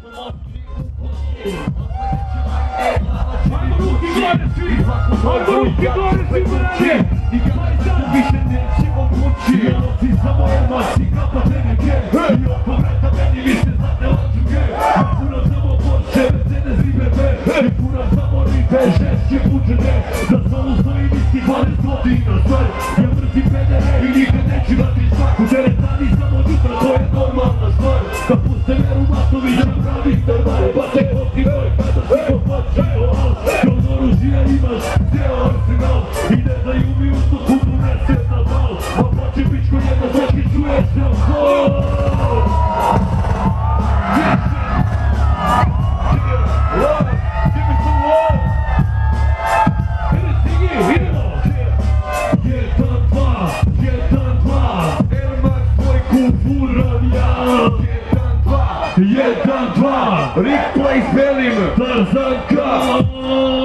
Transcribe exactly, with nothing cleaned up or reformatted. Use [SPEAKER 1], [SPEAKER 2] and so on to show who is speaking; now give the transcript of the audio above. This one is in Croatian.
[SPEAKER 1] Ajmo ruki gore svi! Ajmo ruki gore svi brane! I kaj sad više nećemo moći! Jeloci samo jedna čika pa teneke! I oko vrata meni više zadne očuke! Ja puno samo Porsche, Mercedes i B M W! I puno samo ribe, žešće pučene! Za stolu stoji viski dvanaest godina star! Ja mrzim pedere i nikad neću dati svaku! Teretani samo jutra, to je normalna stvar! Kad puste veru matovi, ja pravim termare! Pa te otivoj kada si popačio al! Kod oružija imaš cijel arsenal! I ne daju mi usto kutu nese na bal! A plaće pičko jedna svaki čuješ na bal! Give me some love! Hit it, Tigi, idemo! Jedan, dva, jedan, dva! Air Max dvojku furam ja! Jedan, dva, jedan, dva! Rick Place velim, Tarzanka!